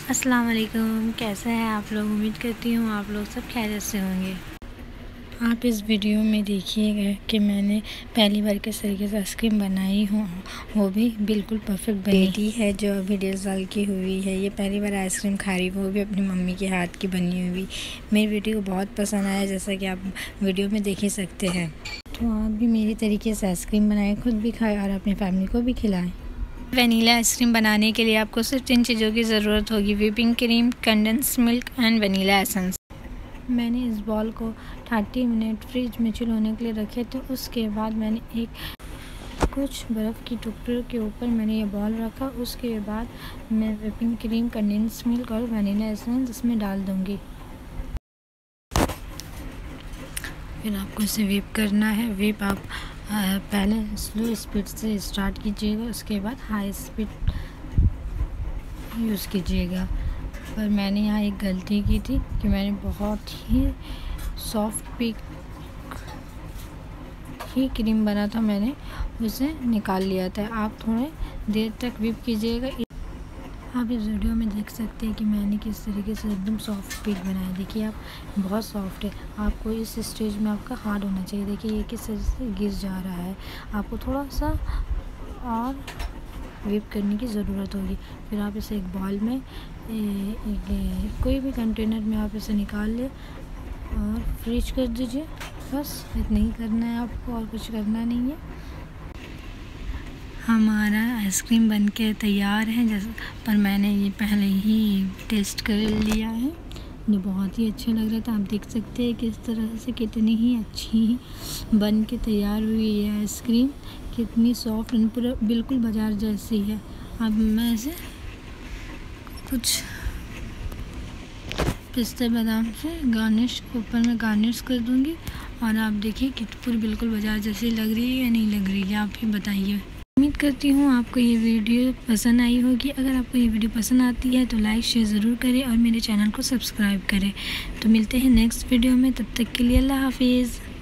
अस्सलाम वालेकुम, कैसे हैं आप लोग। उम्मीद करती हूँ आप लोग सब खैरियत से होंगे। आप इस वीडियो में देखिएगा कि मैंने पहली बार किस तरीके से आइसक्रीम बनाई हूँ, वो भी बिल्कुल परफेक्ट बनी। बेटी है जो अभी 1.5 साल की हुई है, ये पहली बार आइसक्रीम खा रही, वो भी अपनी मम्मी के हाथ की बनी हुई। मेरी बेटी को बहुत पसंद आया, जैसा कि आप वीडियो में देख ही सकते हैं। तो आप भी मेरी तरीके से आइसक्रीम बनाएं, खुद भी खाएँ और अपनी फैमिली को भी खिलाएँ। वनीला आइसक्रीम बनाने के लिए आपको सिर्फ 3 चीज़ों की ज़रूरत होगी: whipping cream, condensed milk and vanilla essence. मैंने इस बॉल को 30 मिनट फ्रिज में चिल होने के लिए रखे थे। उसके बाद मैंने कुछ बर्फ़ की टुकड़ों के ऊपर मैंने ये बॉल रखा। उसके बाद मैं व्हिपिंग क्रीम, कंडेंस मिल्क और वनीला एसेंस इसमें डाल दूँगी। फिर आपको इसे व्हिप करना है। व्हिप आप पहले स्लो स्पीड से स्टार्ट कीजिएगा, उसके बाद हाई स्पीड यूज़ कीजिएगा। पर मैंने यहाँ एक गलती की थी कि मैंने बहुत ही सॉफ्ट ही क्रीम बना था, मैंने उसे निकाल लिया था। आप थोड़े देर तक व्हिप कीजिएगा। आप इस वीडियो में देख सकते हैं कि मैंने किस तरीके से एकदम सॉफ्ट पीक बनाया। देखिए आप, बहुत सॉफ्ट है। आपको इस स्टेज में आपका हार्ड होना चाहिए। देखिए ये किस तरह से गिर जा रहा है। आपको थोड़ा सा और व्हिप करने की ज़रूरत होगी। फिर आप इसे एक बॉल में कोई भी कंटेनर में आप इसे निकाल लें और फ्रीज कर दीजिए। बस इतना ही करना है आपको, और कुछ करना नहीं है। हमारा आइसक्रीम बनके तैयार है, जैसे पर मैंने ये पहले ही टेस्ट कर लिया है, जो बहुत ही अच्छा लग रहा था। आप देख सकते हैं किस तरह से कितनी ही अच्छी बन के तैयार हुई है आइसक्रीम, कितनी सॉफ्ट एंड पूरा बिल्कुल बाज़ार जैसी है। अब मैं इसे कुछ पिस्ता बादाम से ऊपर में गार्निश कर दूँगी। और आप देखिए कि पूरी बिल्कुल बाज़ार जैसी लग रही है या नहीं लग रही है, आप ही बताइए। उम्मीद करती हूँ आपको ये वीडियो पसंद आई होगी। अगर आपको ये वीडियो पसंद आती है तो लाइक शेयर ज़रूर करें और मेरे चैनल को सब्सक्राइब करें। तो मिलते हैं नेक्स्ट वीडियो में, तब तक के लिए अल्लाह हाफिज़।